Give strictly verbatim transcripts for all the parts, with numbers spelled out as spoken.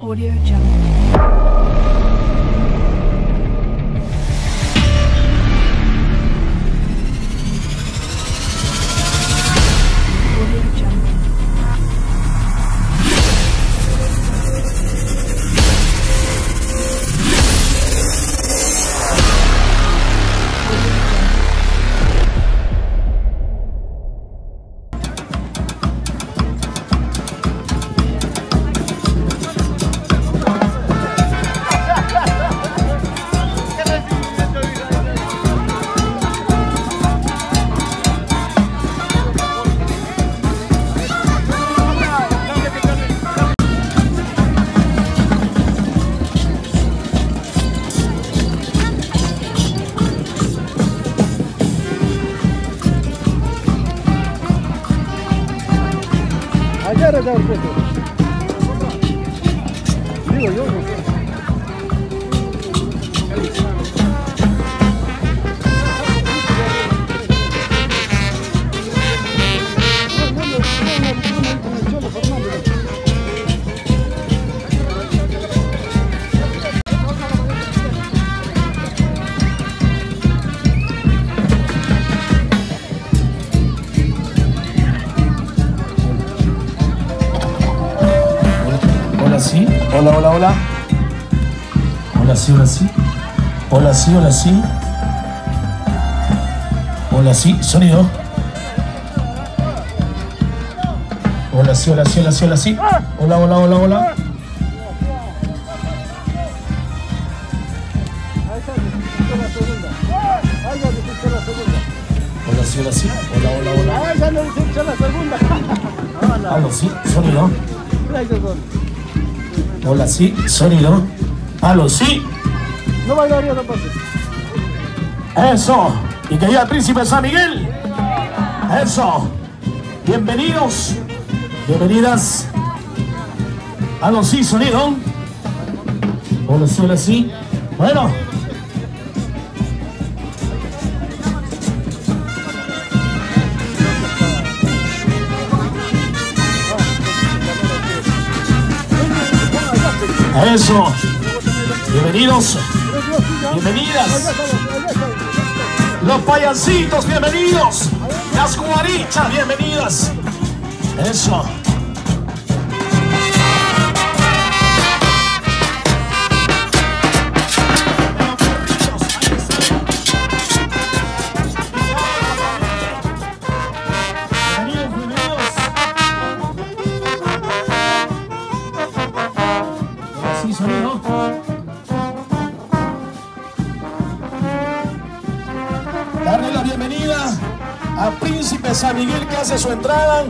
Audio Jungle. Ayer era el puesto. Digo yo, no sé. Sí, hola, hola, hola. Hola, sí, hola, sí. Hola, sí, hola, sí. Hola, sí, sonido. Hola, sí, hola, sí, hola, sí, hola, sí. Hola, hola, hola, hola. Hola, sí, hola, sí. Hola, hola, hola. Ah, ya no dice la segunda. Hola, sí, sonido. Hola, sí, sonido. Aló, sí. No bailaría dos pases. Eso. Y que diga el príncipe San Miguel. Eso. Bienvenidos. Bienvenidas. Aló, sí, sonido. Hola, sí, hola, sí. Bueno. Eso. Bienvenidos. Bienvenidas. Los payasitos, bienvenidos. Las guarichas, bienvenidas. Eso. Sonido. Darle la bienvenida a Príncipe San Miguel que hace su entrada.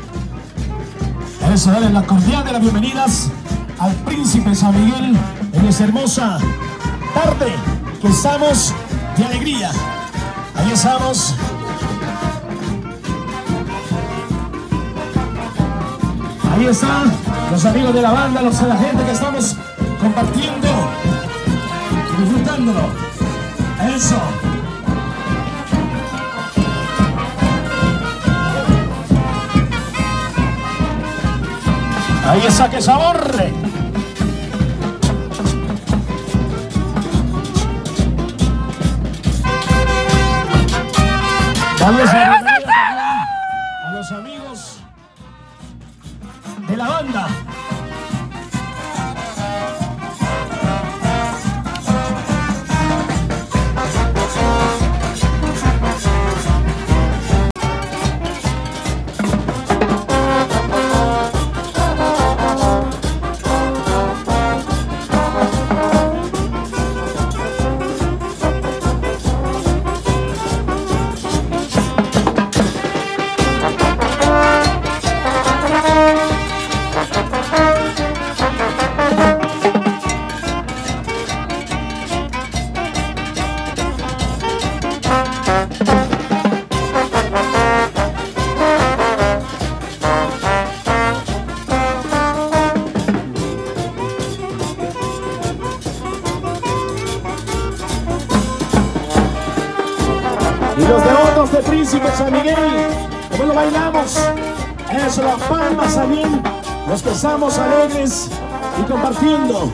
Eso, darle la cordial de las bienvenidas al Príncipe San Miguel en esta hermosa tarde que estamos de alegría. Ahí estamos. Ahí están los amigos de la banda, los de la gente que estamos compartiendo, disfrutándolo. Eso. Ahí está, que sabor. Darles la bienvenida a los amigos de la banda. Y los devotos de Príncipe San Miguel, como lo bailamos, eso, las palmas también, los que estamos alegres, y compartiendo.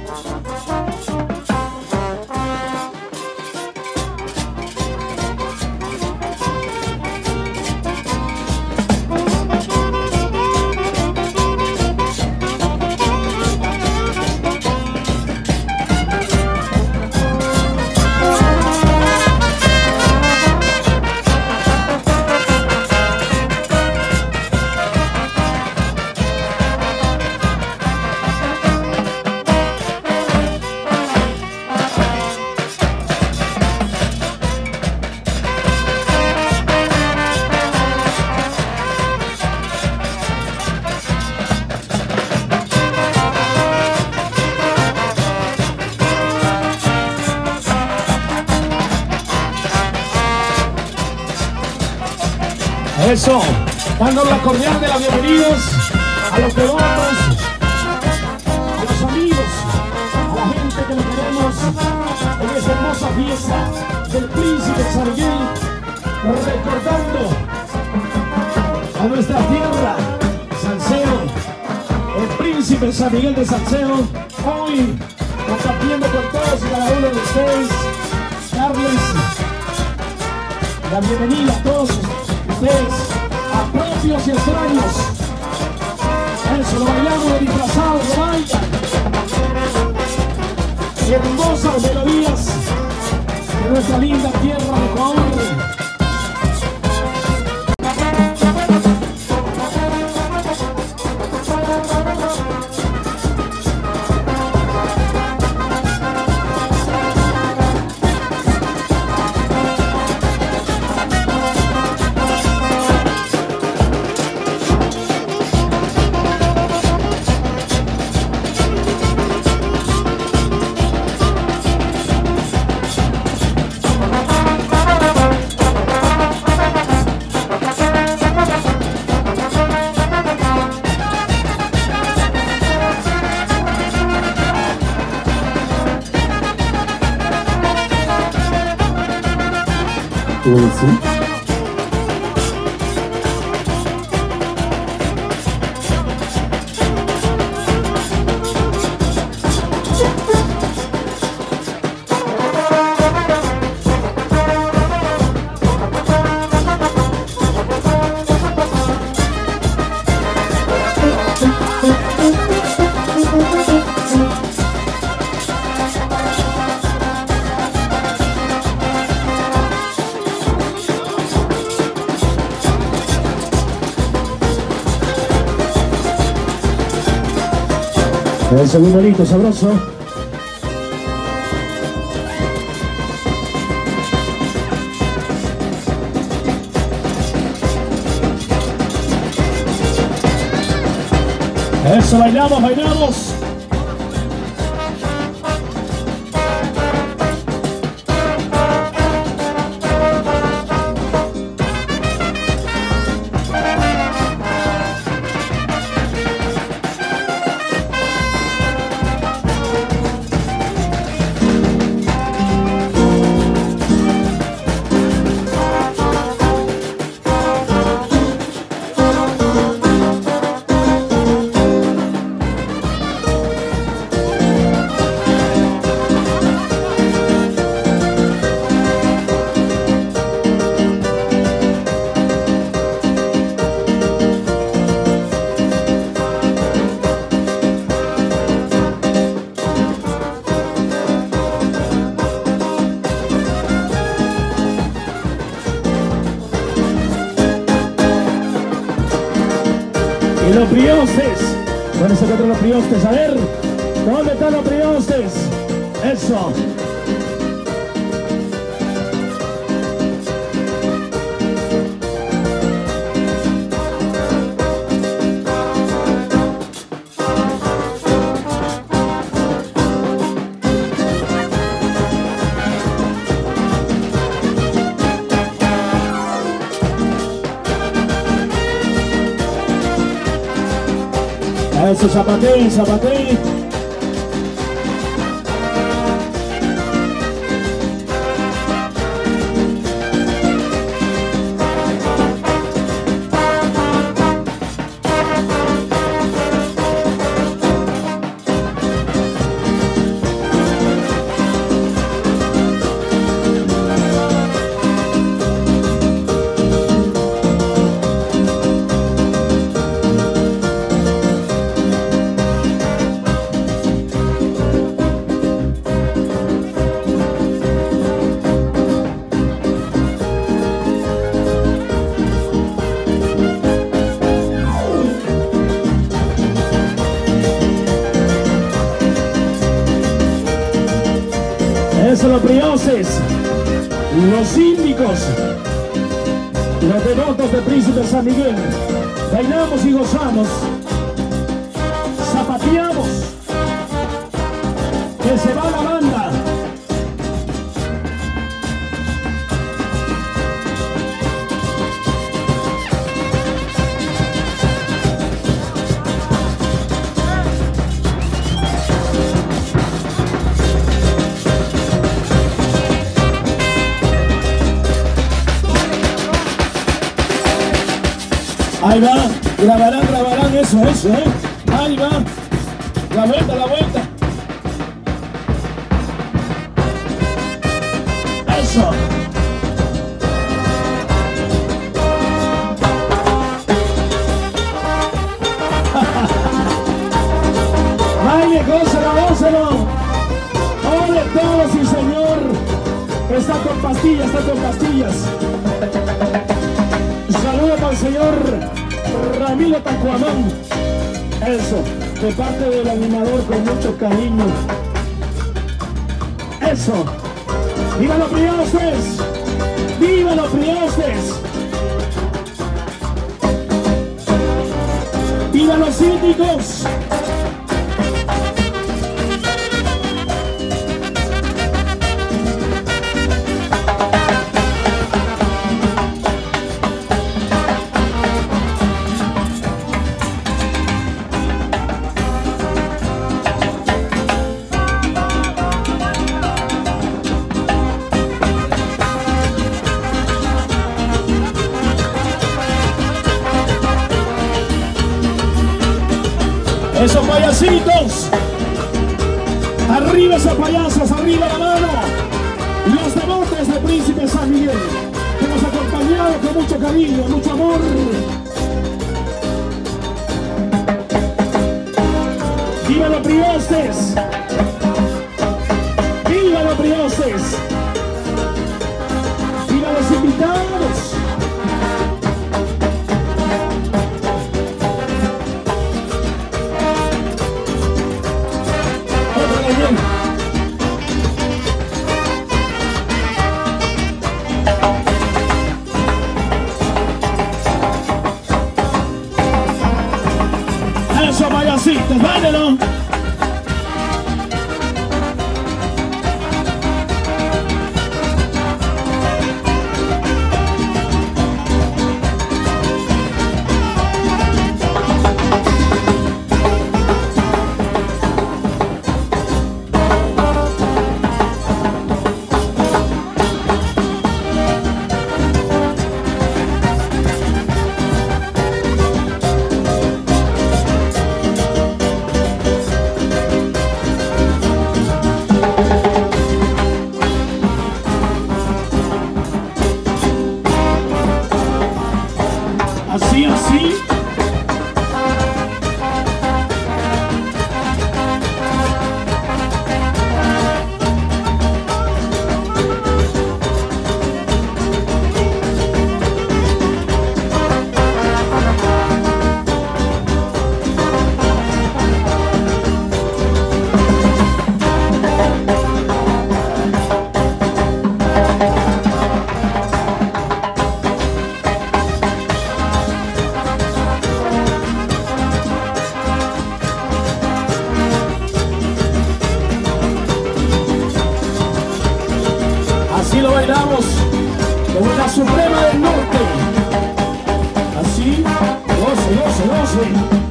Eso, dando la cordial de la bienvenidos a los devotos, a los amigos, a la gente que nos queremos en esta hermosa fiesta del Príncipe de San Miguel, recordando a nuestra tierra, Salcedo, el Príncipe de San Miguel de Salcedo, hoy compartiendo con todos y cada uno de ustedes, darles la bienvenida a todos ustedes, a propios y extraños. Eso, lo bailamos de disfrazados, lo bailan. Hermosas melodías de nuestra linda tierra de Ecuador. Sí. Eso, muy bonito, sabroso. Eso, bailamos, bailamos. Y los priostes, ¿dónde se encuentran los priostes? A ver, ¿dónde están los priostes? Eso. Eso, zapateí, zapateí. Eso, los prioses, los síndicos, los devotos de Príncipe San Miguel. Bailamos y gozamos, zapateamos, que se va la banda. Ahí va, grabarán, grabarán eso, eso, ¿eh? Ahí va, la vuelta, la vuelta. Eso. Baile, gózalo, gózalo. Ole todo, sí señor. Está con pastillas, está con pastillas. Saludos al señor Ramiro Tacuamán. Eso, de parte del animador con mucho cariño. Eso. ¡Viva los priostes! ¡Viva los priostes! ¡Viva los síndicos! Esos payasitos, arriba esos payasos, arriba la mano. Los devotos de Príncipe San Miguel, que nos acompañado con mucho cariño, mucho amor. ¡Viva los priostes! ¡Viva los priostes! ¡Viva los invitados! Eso, payasitos, báilelo. Así, así. Así lo bailamos como la Suprema del Norte. Así, goce, goce, goce.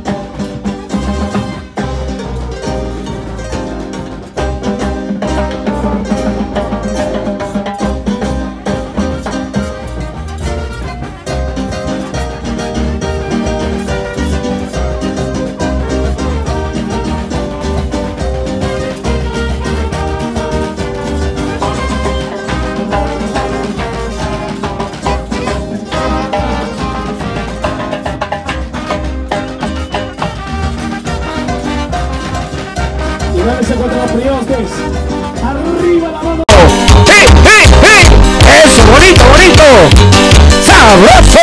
Se encuentran los priostes. Arriba la mano. ¡Sí, sí, sí! ¡Eso, bonito, bonito! ¡Sabroso!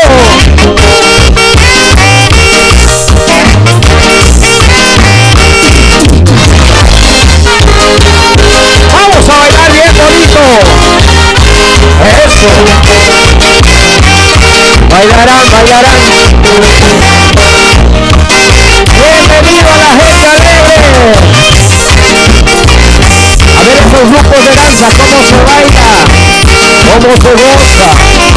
Vamos a bailar bien bonito. esos grupos de danza, cómo se baila, cómo se goza.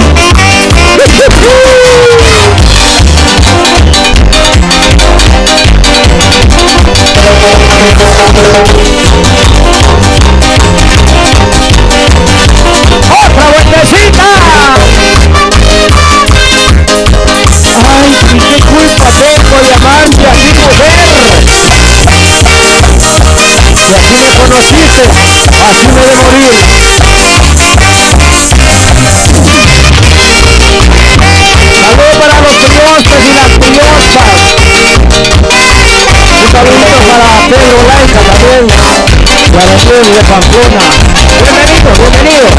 ¡Otra vueltecita! ¡Ay, y qué culpa tengo de amarte a ti, mujer! Si así me conociste, así me de morir. Saludos para los priostes y las priostas. Un saludito para Pedro Laica también. Y a Daniel de Pamplona. Bienvenido, bienvenido.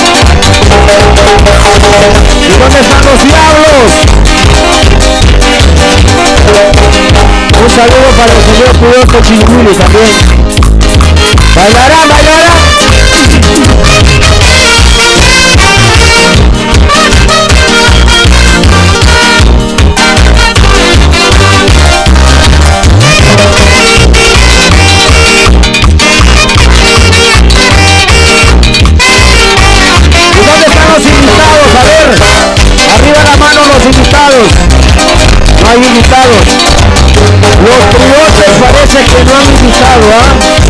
¿Y dónde están los diablos? Un saludo para el señor Pudioso Chilumili también. Bailará, bailará. ¿Y dónde están los invitados? A ver, arriba la mano los invitados. No hay invitados. Los priostes parece que no han invitado, ¿ah?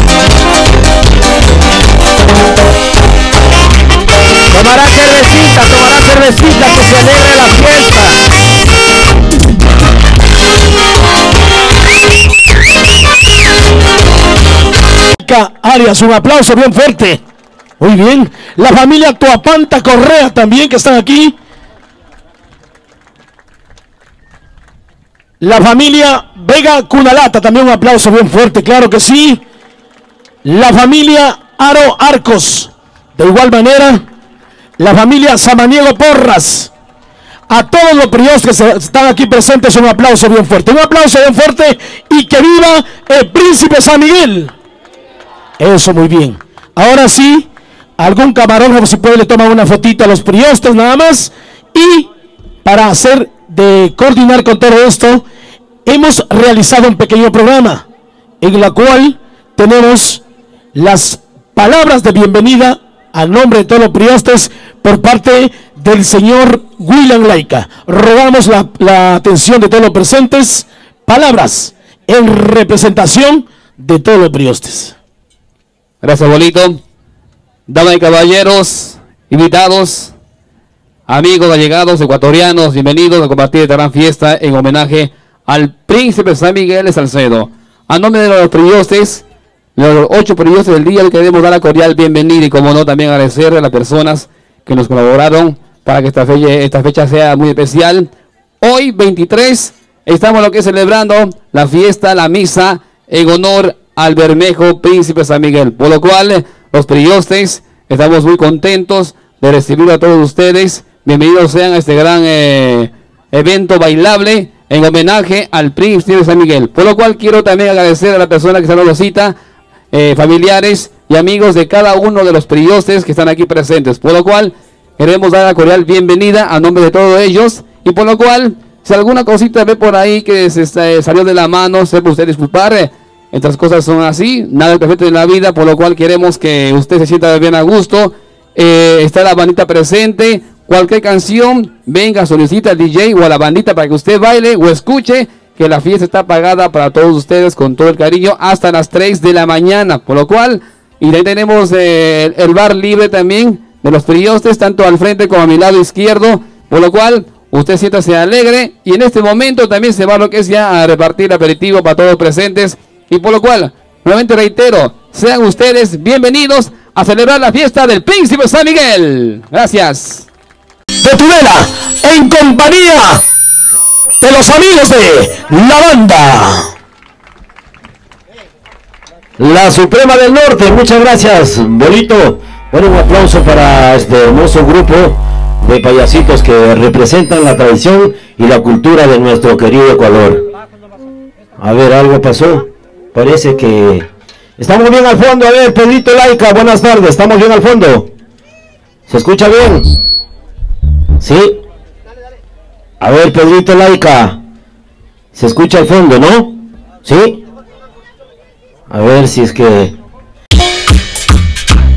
Tomará cervecita, tomará cervecita, que se alegre la fiesta. Arias, un aplauso bien fuerte. Muy bien. La familia Toapanta Correa también que están aquí. La familia Vega Cunalata, también un aplauso bien fuerte, claro que sí. La familia Aro Arcos, de igual manera. La familia Samaniego Porras. A todos los priostes que están aquí presentes, un aplauso bien fuerte. Un aplauso bien fuerte y que viva el Príncipe San Miguel. Eso, muy bien. Ahora sí, algún camarógrafo si puede le toma una fotito a los priostes nada más. Y para hacer de coordinar con todo esto, hemos realizado un pequeño programa en la cual tenemos las palabras de bienvenida a nombre de todos los priostes por parte del señor William Laica. Rogamos la, la atención de todos los presentes. Palabras en representación de todos los priostes. Gracias, Bolito. Damas y caballeros, invitados, amigos allegados, ecuatorianos, bienvenidos a compartir esta gran fiesta en homenaje al Príncipe San Miguel de Salcedo. A nombre de los priostes, los ocho priostes del día, le queremos dar la cordial bienvenida y, como no, también agradecer a las personas que nos colaboraron para que esta fecha, esta fecha sea muy especial. Hoy, veintitrés, estamos lo que es celebrando la fiesta, la misa en honor al Bermejo Príncipe San Miguel, por lo cual los priostes estamos muy contentos de recibir a todos ustedes. Bienvenidos sean a este gran eh, evento bailable en homenaje al Príncipe San Miguel, por lo cual quiero también agradecer a la persona que se nos cita, eh, familiares y amigos de cada uno de los priostes que están aquí presentes, por lo cual queremos dar la cordial bienvenida a nombre de todos ellos, y por lo cual si alguna cosita ve por ahí que se eh, salió de la mano, sepa usted disculpar. eh, Estas cosas son así, nada es perfecto en la vida, por lo cual queremos que usted se sienta bien a gusto. Eh, está la bandita presente, cualquier canción, venga, solicita al D J o a la bandita para que usted baile o escuche, que la fiesta está pagada para todos ustedes con todo el cariño hasta las tres de la mañana, por lo cual, y de ahí tenemos eh, el bar libre también de los priostes, tanto al frente como a mi lado izquierdo, por lo cual usted siéntase alegre, y en este momento también se va lo que es ya a repartir aperitivo para todos los presentes. Y por lo cual, nuevamente reitero, sean ustedes bienvenidos a celebrar la fiesta del Príncipe San Miguel. Gracias. De Tudela, en compañía de los amigos de la banda La Suprema del Norte, muchas gracias, Bolito. Bueno, un aplauso para este hermoso grupo de payasitos que representan la tradición y la cultura de nuestro querido Ecuador. A ver, algo pasó. Parece que estamos bien al fondo. A ver, Pedrito Laica, buenas tardes. Estamos bien al fondo. ¿Se escucha bien? Sí. A ver, Pedrito Laica, se escucha al fondo, ¿no? Sí. A ver si es que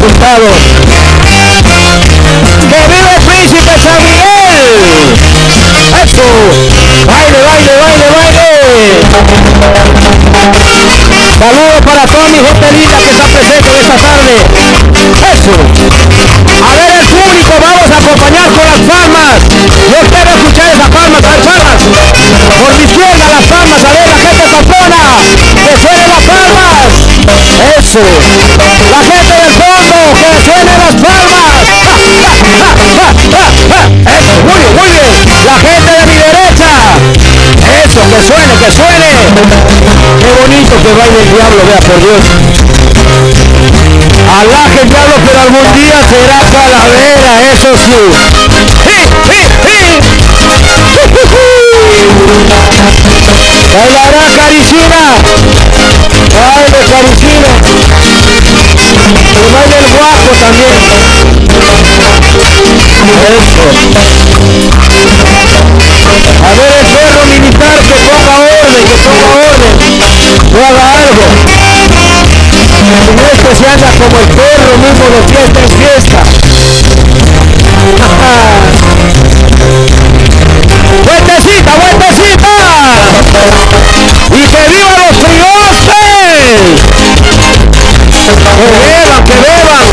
resultados. ¡Que vive el príncipe San Miguel! ¡Eso! ¡Baile, baile, baile, baile! Saludos para toda mi gente linda que está presente esta tarde. ¡Eso! A ver el público, vamos a acompañar con las palmas. Yo quiero escuchar esas palmas, las palmas. Por mi izquierda las palmas, a ver la gente patrona. Que suenen las palmas. Eso. La gente del fondo, que suenen las palmas. ¡Ja, ja, ja, ja, ja, ja! Eso, muy bien, muy bien. La gente de mi derecha. Eso, que suene, que suene. Qué bonito que baile el diablo, vea, por Dios. Alaje el diablo, pero algún día será calavera, eso sí. ¡Sí, sí, sí! Bailará Caricina. Baile Caricina. Y baile el guapo también. Eso. A ver el perro militar que ponga orden, que ponga orden. No haga algo. En este se anda como el perro mismo de fiesta en fiesta. ¡Vueltecita, vueltecita! ¡Y que vivan los triunfes! ¡Que beban, que beban!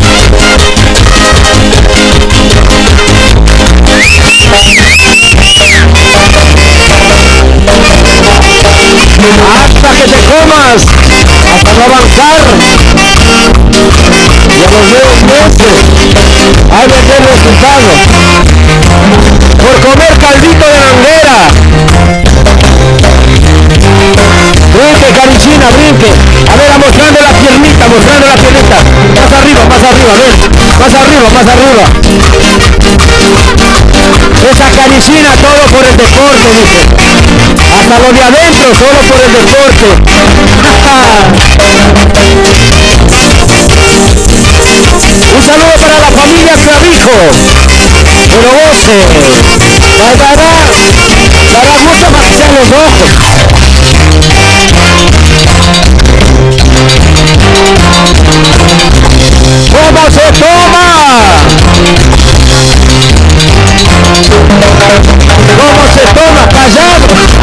Hasta que te comas, hasta no avanzar. Y a los nuevos meses hay que tener resultado. Por comer caldito de manguera. Brinque, Caricina, brinque. A ver, mostrando la piernita, mostrando la piernita. Más arriba, más arriba, a ver. Más arriba, más arriba. Esa Caricina, todo por el deporte, dice. Hasta lo de adentro, solo por el deporte. Un saludo para la familia Clavijo. Pero goce. Bailará. Dará gusto para que sean los ojos. ¿Cómo se toma? ¿Cómo se toma? Callado.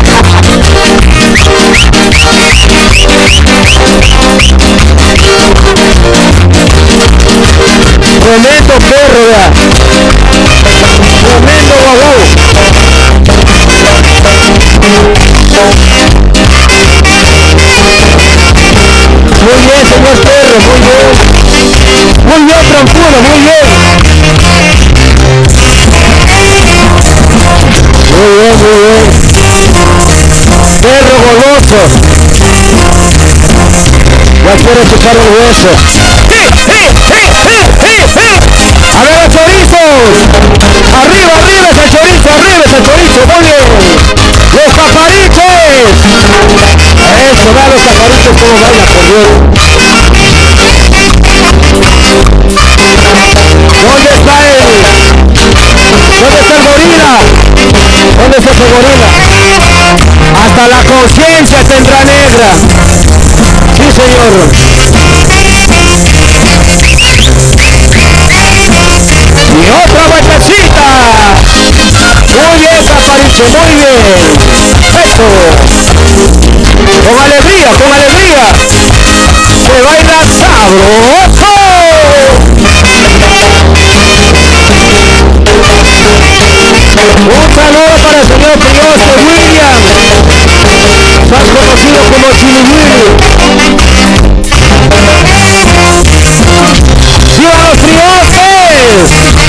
Tremendo perro, vea. Tremendo guagú. Muy bien, señor perro, muy bien. Muy bien, tranquilo, muy bien. Muy bien, muy bien. Perro goloso. Ya quiero checar el hueso. A ver los chorizos. Arriba, arriba ese chorizo, arriba ese chorizo. Muy bien. Los capariches. Eso, da los capariches como bailan, por Dios. ¿Dónde está el? ¿Dónde está el gorila? ¿Dónde está ese gorila? Hasta la conciencia tendrá negra. Sí, señor. Y otra vueltecita. Muy bien, capariche, muy bien. Eso. Con alegría, con alegría. Se baila sabroso. Un saludo para el señor Prioste William, más conocido como Chili Willy. ¡Viva los Priostes!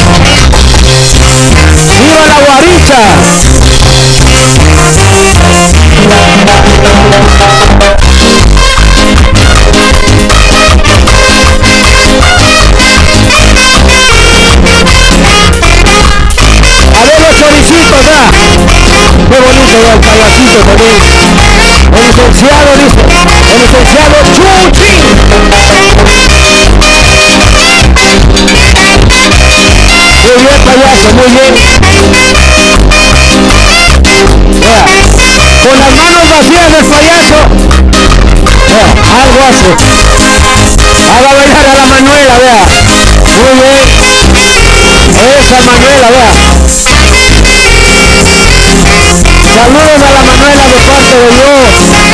¡Viva la guaricha! A ver los choricitos, ya. Qué bonito, ya, el payasito también. El licenciado, dice. El licenciado Chuchi. Muy bien, payaso, muy bien. Vea, con las manos vacías del payaso. Vea, algo hace. Haga bailar a la Manuela, vea. Muy bien. Esa Manuela, vea. Saludos a la Manuela de parte de Dios.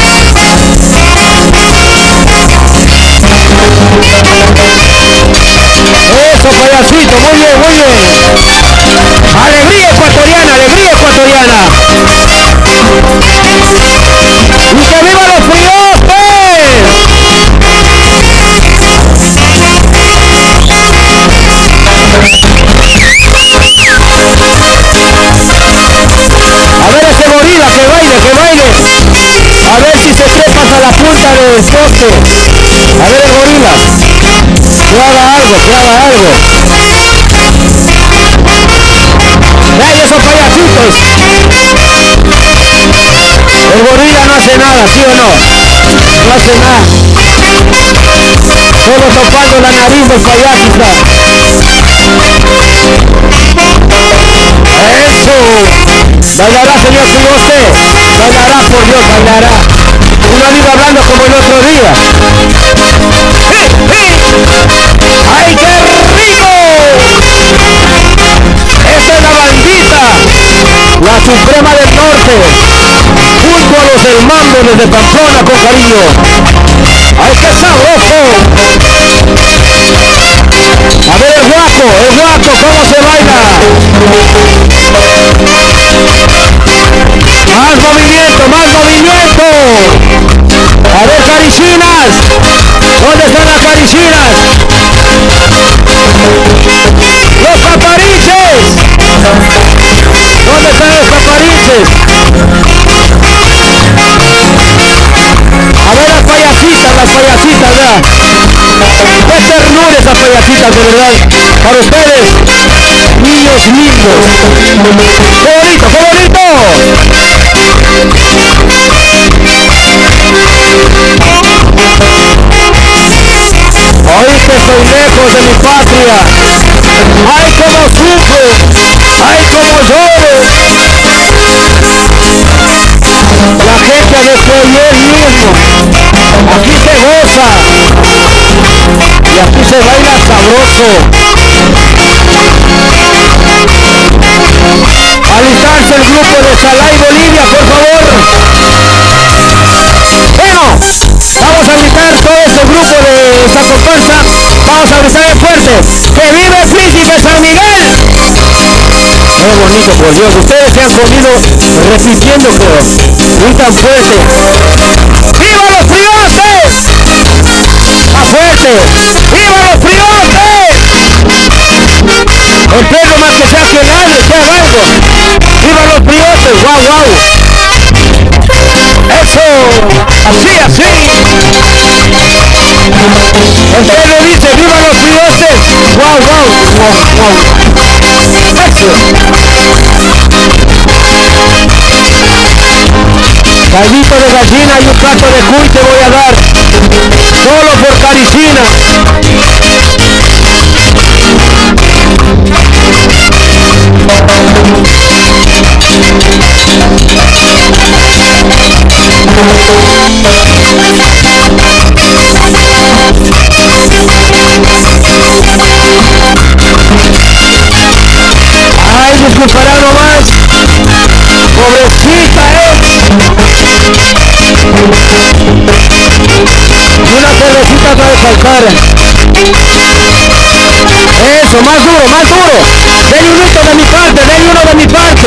Eso, payasito, muy bien, muy bien. Alegría ecuatoriana, alegría ecuatoriana. ¡Y que viva los Priotes! A ver ese gorila, que baile, que baile. A ver si se trepas a la punta del poste. A ver el gorila. Que haga algo, que haga algo. Vean esos payasitos. El gorila no hace nada, ¿sí o no? No hace nada. Solo topando la nariz del payaso está. ¡Eso! Bailará, señor Prioste. Bailará, por Dios, bailará. Uno vive hablando como el otro día. ¡Ay, qué rico! Esta es la bandita, la Suprema del Norte, junto a los del Mambo desde Pamplona con cariño. ¡Ay, qué sabroso! A ver el guaco, el guaco, ¿cómo se baila? Más movimiento, más movimiento. A ver, caricinas. ¿Dónde están las caricinas? ¡Los papariches! ¿Dónde están los papariches? A ver las payasitas, las payasitas, ¿verdad? ¡Qué ternura esas payasitas, de verdad! Para ustedes, niños lindos. ¡Qué bonito, qué bonito! Hoy que estoy lejos de mi patria. ¡Ay, cómo sufro! ¡Ay, cómo lloro! La gente desde ayer mismo. Aquí se goza. Y aquí se baila sabroso. Alistarse el grupo de Salay Bolivia, por favor. Bueno, vamos a gritar todo este grupo de Zacopanza. Vamos a gritar fuerte. ¡Que vive el Príncipe San Miguel! Qué bonito, por Dios. Ustedes se han comido repitiendo, creo. Muy tan fuerte. ¡Viva los Priotes! ¡Más fuerte! ¡Viva los Priotes! El perro más que sea que nadie, que haga algo. ¡Viva los Priotes! ¡Guau, guau! ¡Eso! ¡Así, así! El perro dice, ¡viva los Priotes! ¡Guau, guau! ¡Guau, guau! ¡Eso! Caldito de gallina y un plato de cuy te voy a dar. Solo por Caricina. Ay, disculpará nomás. Pobrecita es. Y una cervecita no de faltar. Eso, más duro, más duro. Denle un hito de mi parte, denle uno de mi parte.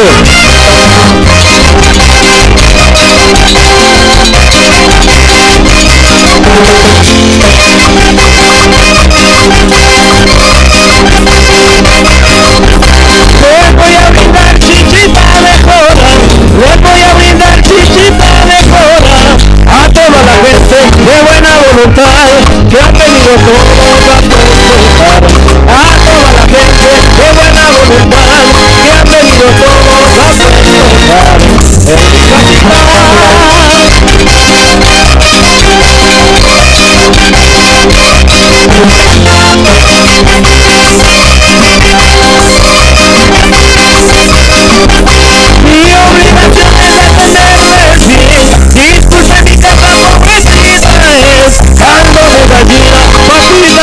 Les voy a brindar chichita de joda. Les voy a brindar chichita de joda. A toda la gente de buena voluntad que han venido todos a festejar. A toda la gente de buena voluntad que han venido todos a festejar. En mi casita. Mi obligación es atenderles bien. Disculpe mi casa pobrecita es caldo de gallina, papita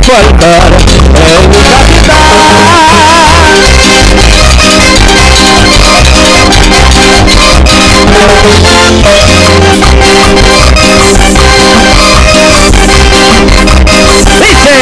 faltar en mi capital. Dice.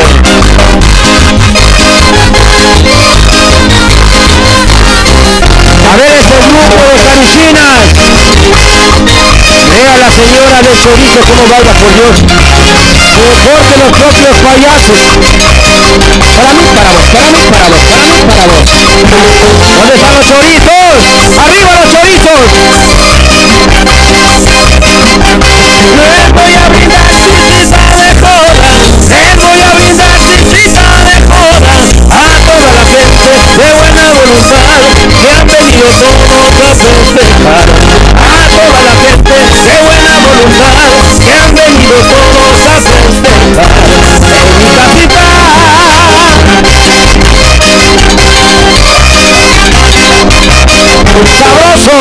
A ver ese grupo de carichinas. Vea la señora de chorizo como baila, por Dios. Mejor que los propios payasos. Para mí, para vos, para mí, para vos, para mí, para vos. ¿Dónde están los chorizos? ¡Arriba los chorizos! Les voy a brindar chichita de joda. Les voy a brindar chichita de joda a toda la gente de buena voluntad que han venido todos a festejar. A toda la gente de buena voluntad que han venido todos a festejar en mi capital. ¡Sabroso!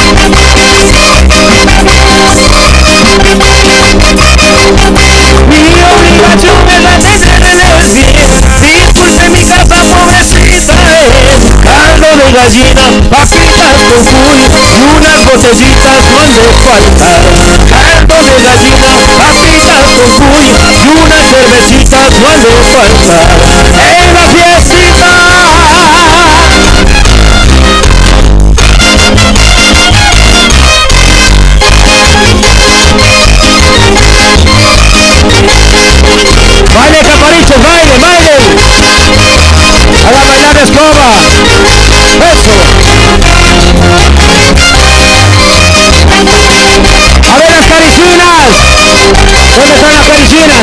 Mi obligación es atenderles bien. Disculpe mi casa pobrecita es caldo de gallina, papitas con cuy y unas botellitas no han de faltar. Caldo de gallina, papitas con cuy y unas cervecitas no han de faltar en la fiestita. Baile caparichos, baile, baile. Haga bailar de escoba. Eso. A ver las caricinas. ¿Dónde están las caricinas?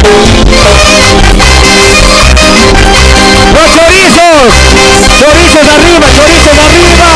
Los chorizos. Chorizos arriba, chorizos arriba.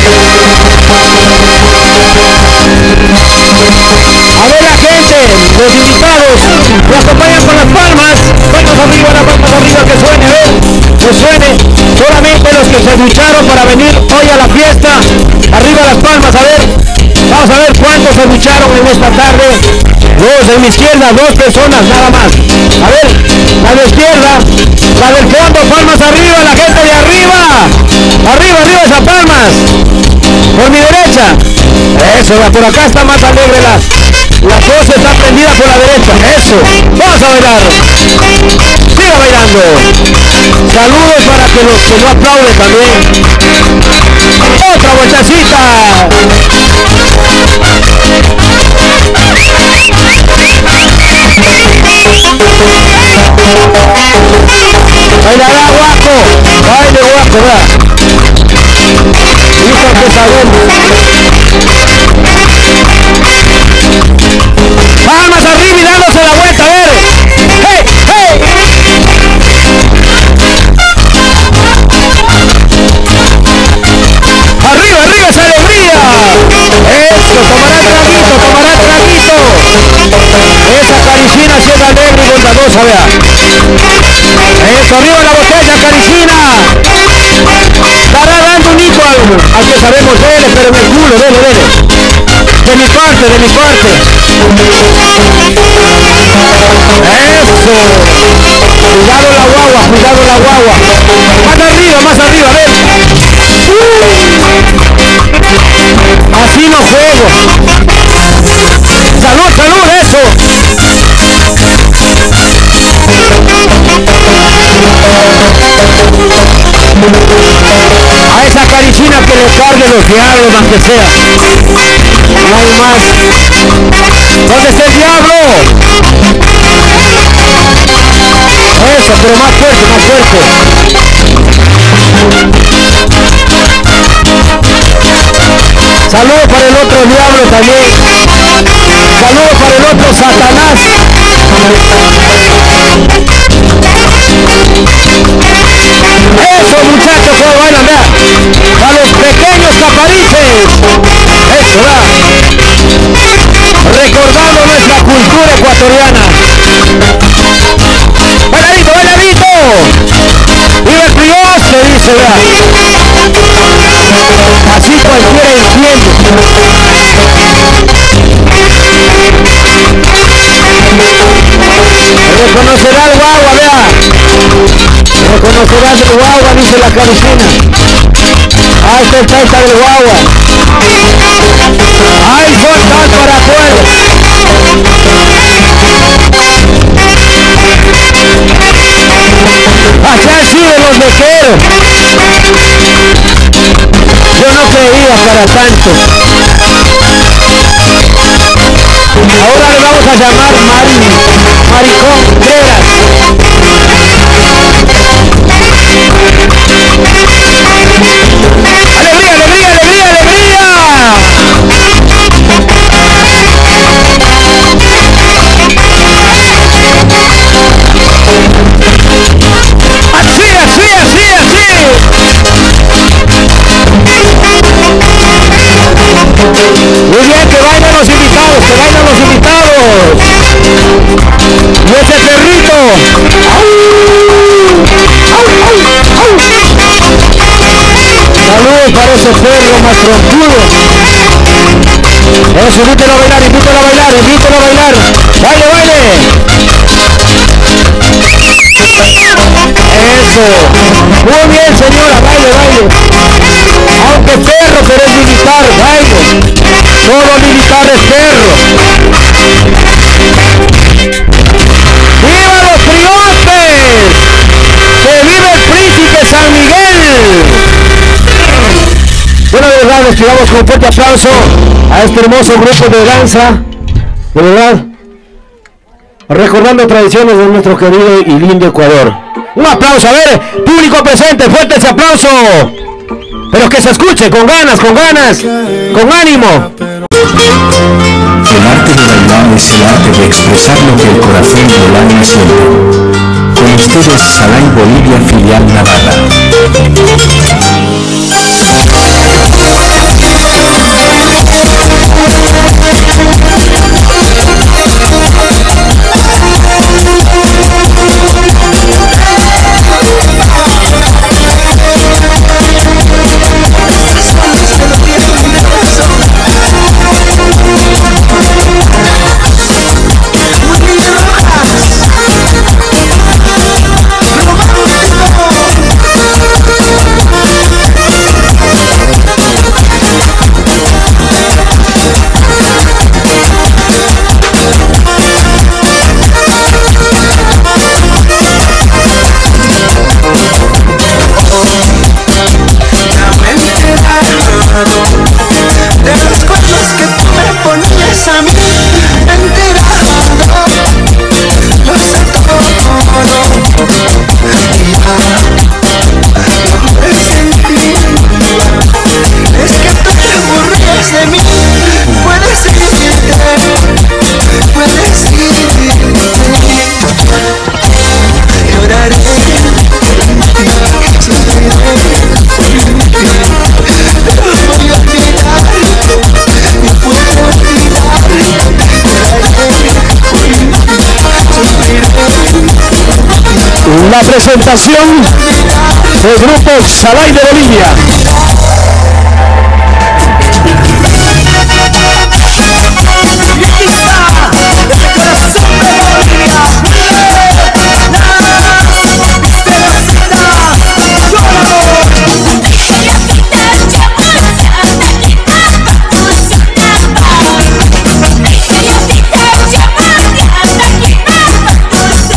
A ver la gente, los invitados, me acompañan con las palmas. Palmas arriba, las palmas arriba, que suene, ¿eh? Que suene. Solamente los que se ducharon para venir hoy a la fiesta. Arriba las palmas, a ver. Vamos a ver cuántos se ducharon en esta tarde. Dos, en mi izquierda, dos personas nada más. A ver, la de izquierda, la del fondo, palmas arriba, la gente de arriba. Arriba, arriba esas palmas. Por mi derecha. Eso, por acá está más alegre la, la cosa está prendida por la derecha. Eso, vamos a bailar. Siga bailando. Saludos para que los que no aplauden también. Otra vueltacita. Bailará guaco. Baile guaco, vea. Hijo que sabemos. Palmas arriba y dándose la vuelta, a ver. ¡Hey, hey! Arriba, arriba esa alegría. Eso, tomará traguito, tomará traguito. Esa caricina si es alegre y bondadosa, vea. Eso, arriba la botella, caricina. Estará dando un hijo al, al que sabemos de él, pero en el culo, dele, dele. De mi parte, de mi parte. Eso. Cuidado la guagua, cuidado la guagua. Más arriba, más arriba, a ver. Uh. Así no juego. Salud, salud, eso. A esa caricina que le cargue los diablos, aunque sea. No hay más. ¿Dónde está el diablo? Eso, pero más fuerte, más fuerte. Saludos para el otro diablo también. Saludos para el otro Satanás. Eso, muchachos, que bailan, vea. A los pequeños capariches. Eso, vea. Recordando nuestra cultura ecuatoriana. Bailadito, bailadito. Viva el Prioste, dice, vea. Así cualquiera entiende. Reconocerá el guagua, vea. será del guagua, dice la Caricina. Ahí está el taita del guagua. Ahí soltar para afuera. Allá siguen los mequeros. Yo no creía para tanto. Ahora le vamos a llamar Mari, Maricón Greras. ¡Alegría, alegría, alegría, alegría! ¡Así, así, así, así! Muy bien, que bailen los invitados, que bailen los invitados. Y ese perrito. ¡Au! ¡Au, au, au! Saludos para ese perro más troncudo. Eso, invítelo a bailar, invítelo a bailar, invítelo a bailar. ¡Baile, baile! Eso. Muy bien, señora, baile, baile. Aunque perro, pero es militar, baile. Todo militar es perro. ¡Viva los triunfes! ¡Que vive el príncipe San Miguel! Bueno, de verdad, les tiramos con fuerte aplauso a este hermoso grupo de danza. De verdad, recordando tradiciones de nuestro querido y lindo Ecuador. Un aplauso, a ver, público presente, fuerte ese aplauso. Pero que se escuche, con ganas, con ganas, con ánimo. El arte de bailar es el arte de expresar lo que el corazón y el alma sienten. Con ustedes, Salay Bolivia, filial Navarra. La presentación del grupo Salay de Bolivia.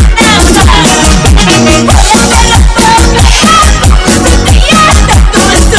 Tú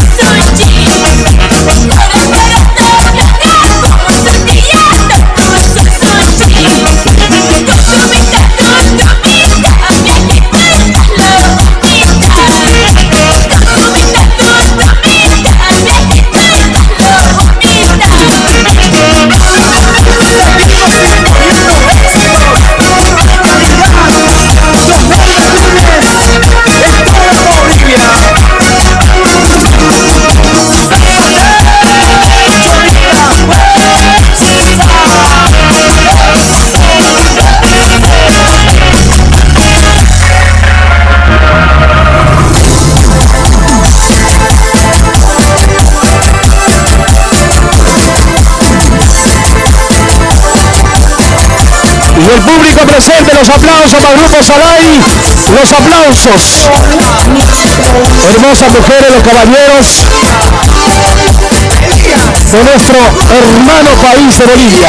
Y el público presente, los aplausos para el Grupo Salai, los aplausos. Hermosas mujeres, los caballeros de nuestro hermano país de Bolivia.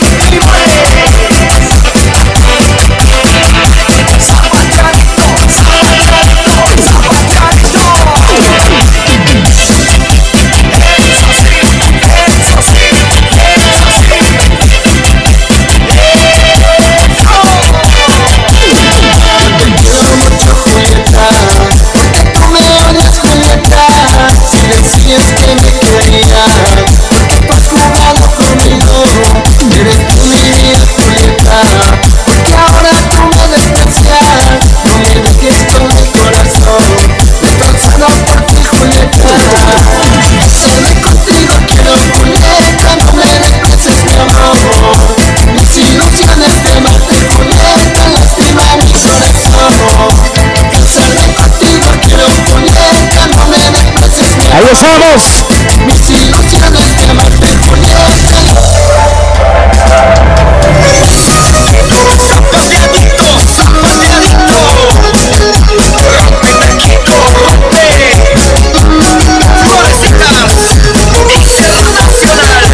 Ahí estamos. Mis ilusiones de amarte, Julieta. Zapateadito, zapateadito. Rompe, taquito, rompe. Florecitas Internacional.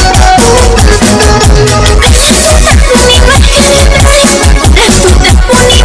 Tú te pones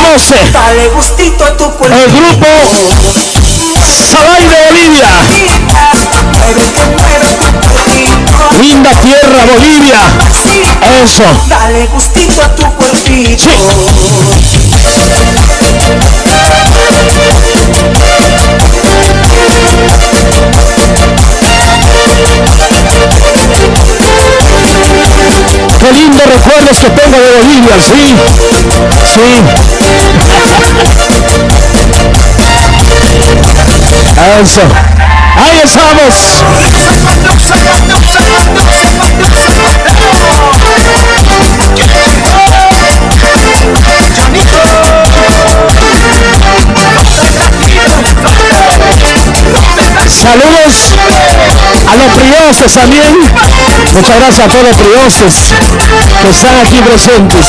conoce. Dale gustito a tu cuerpo. El grupo Salai de Bolivia. Linda tierra, Bolivia. Eso. Dale gustito a tu cuerpito. Sí. Qué lindo recuerdos que tengo de Bolivia, sí. Sí. Eso. Ahí estamos. Saludos a los prioses también. Muchas gracias a todos los prioses que están aquí presentes.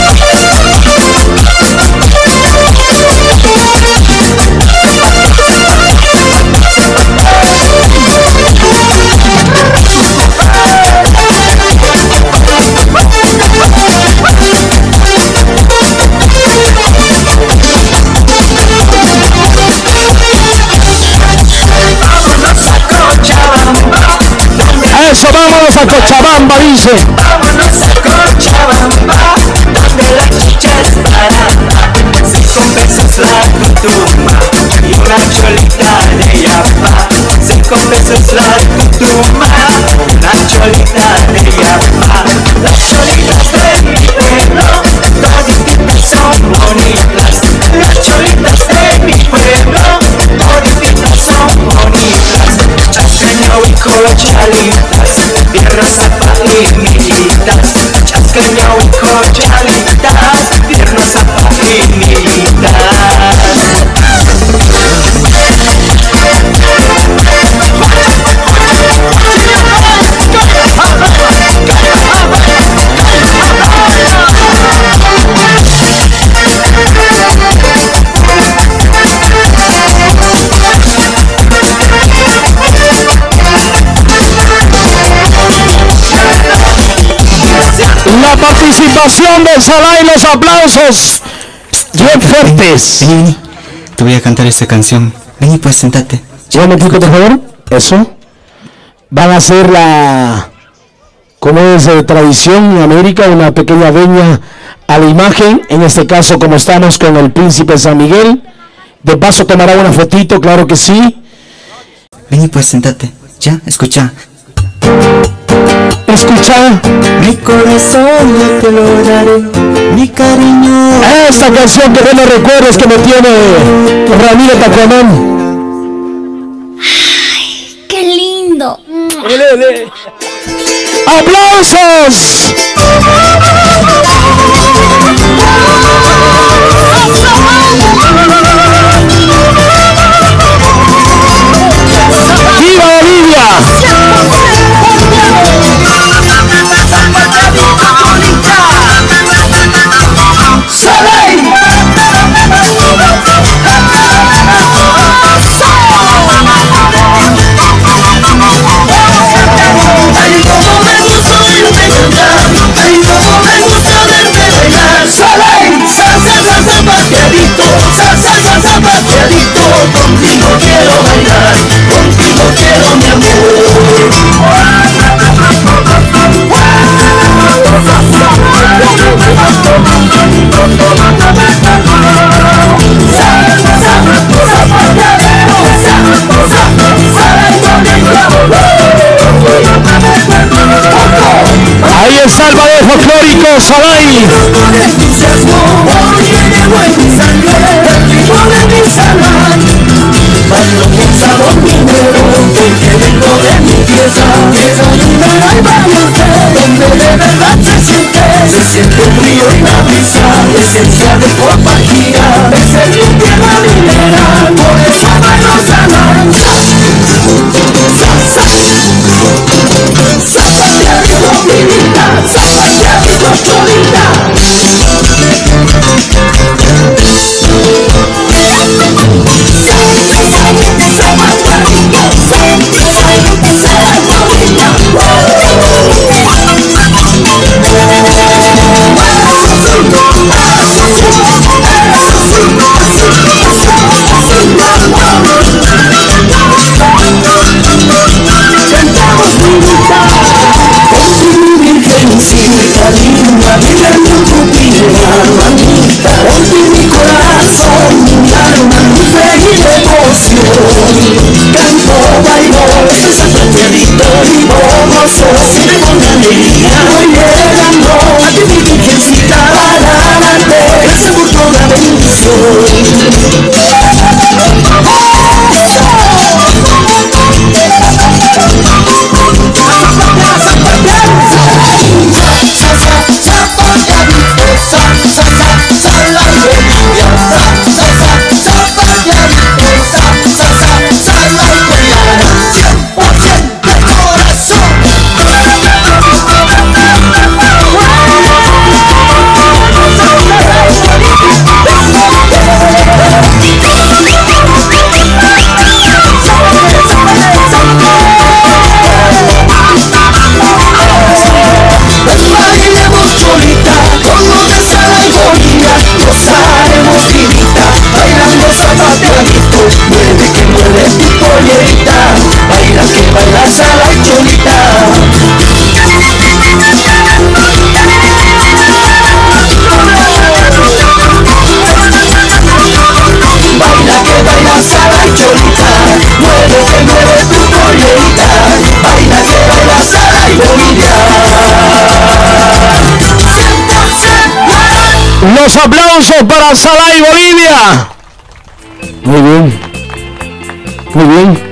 Eso, vámonos a Cochabamba, dice. Vámonos a Cochabamba, donde la chicha es barata. Cinco pesos la cutuma y una cholita de yapa. Cinco pesos la cutuma, una cholita de yapa. Las cholitas de mi pueblo, toditas son bonitas. Las cholitas de mi pueblo, toditas son bonitas. Chascaño y cochalitas, piernas apaginitas. Chascaño y cochalitas, piernas apaginitas. La participación de Salai, los aplausos bien fuertes. Vení, te voy a cantar esta canción. Vení, pues, sentate. Un momentito, por favor. Eso. Van a hacer la, como es de tradición en América, una pequeña veña a la imagen. En este caso, como estamos con el príncipe San Miguel. De paso tomará una fotito, claro que sí. Vení, pues, sentate. Ya, escucha. Escucha. Mi corazón yo te lo daré, mi cariño. Esta canción que buenos recuerdos que me tiene Ramiro Tacuamán. Ay, qué lindo. ¡Aplausos! ¡Viva Bolivia! Contigo quiero bailar, contigo quiero mi amor. Ahí está el ballet folclórico Salai. Con entusiasmo, hoy llevo en mi sangre el ritmo de mi Salai. Bailo con sabor minero, porque vengo de mi tierra. Desayunar al bañarte, donde de verdad se siente. Se siente el frío y la brisa, esencia de compañía. Es el mi tierra mineral, por eso bailo Salai. Zapate a ritmo, mi vida, zapate a ritmo, cholita. Los aplausos para Salay Bolivia. Muy bien. Muy bien.